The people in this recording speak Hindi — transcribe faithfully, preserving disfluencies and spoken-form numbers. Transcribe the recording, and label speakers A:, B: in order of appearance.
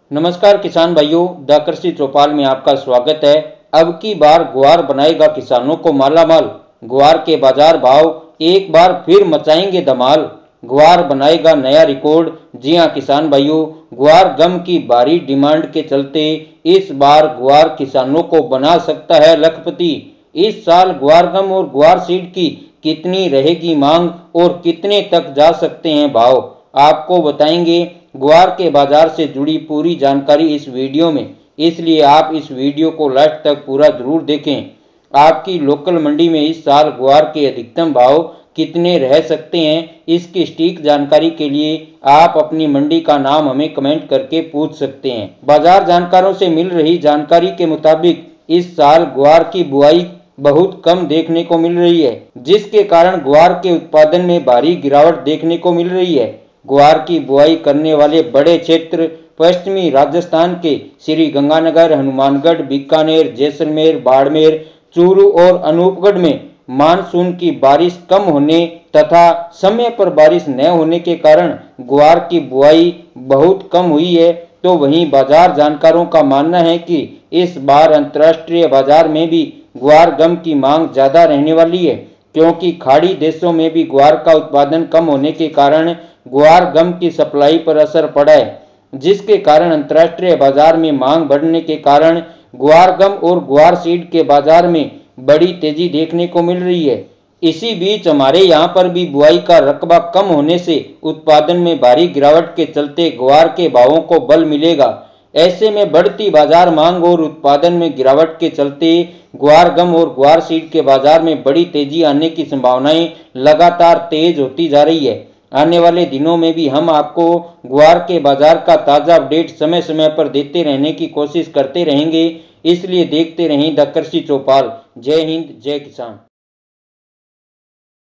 A: नमस्कार किसान भाइयों, द कृषि चौपाल में आपका स्वागत है। अब की बार ग्वार बनाएगा किसानों को मालामाल। ग्वार के बाजार भाव एक बार फिर मचाएंगे धमाल। ग्वार बनाएगा नया रिकॉर्ड। जी हां किसान भाइयों, ग्वार गम की भारी डिमांड के चलते इस बार ग्वार किसानों को बना सकता है लखपति। इस साल ग्वार गम और ग्वार सीड की कितनी रहेगी मांग और कितने तक जा सकते हैं भाव, आपको बताएंगे। ग्वार के बाजार से जुड़ी पूरी जानकारी इस वीडियो में, इसलिए आप इस वीडियो को लास्ट तक पूरा जरूर देखें। आपकी लोकल मंडी में इस साल ग्वार के अधिकतम भाव कितने रह सकते हैं, इसकी सटीक जानकारी के लिए आप अपनी मंडी का नाम हमें कमेंट करके पूछ सकते हैं। बाजार जानकारों से मिल रही जानकारी के मुताबिक इस साल ग्वार की बुआई बहुत कम देखने को मिल रही है, जिसके कारण ग्वार के उत्पादन में भारी गिरावट देखने को मिल रही है। ग्वार की बुआई करने वाले बड़े क्षेत्र पश्चिमी राजस्थान के श्री गंगानगर, हनुमानगढ़, बीकानेर, जैसलमेर, बाड़मेर, चूरू और अनूपगढ़ में मानसून की बारिश कम होने तथा समय पर बारिश न होने के कारण ग्वार की बुआई बहुत कम हुई है। तो वहीं बाजार जानकारों का मानना है कि इस बार अंतर्राष्ट्रीय बाजार में भी ग्वार गम की मांग ज्यादा रहने वाली है, क्योंकि खाड़ी देशों में भी ग्वार का उत्पादन कम होने के कारण ग्वार गम की सप्लाई पर असर पड़ा है, जिसके कारण अंतर्राष्ट्रीय बाजार में मांग बढ़ने के कारण ग्वार गम और ग्वार सीड के बाजार में बड़ी तेजी देखने को मिल रही है। इसी बीच हमारे यहाँ पर भी बुआई का रकबा कम होने से उत्पादन में भारी गिरावट के चलते ग्वार के भावों को बल मिलेगा। ऐसे में बढ़ती बाजार मांग और उत्पादन में गिरावट के चलते ग्वार गम और ग्वार सीड के बाजार में बड़ी तेजी आने की संभावनाएं लगातार तेज होती जा रही है। आने वाले दिनों में भी हम आपको ग्वार के बाजार का ताज़ा अपडेट समय समय पर देते रहने की कोशिश करते रहेंगे, इसलिए देखते रहें द कृषि चौपाल। जय हिंद, जय किसान।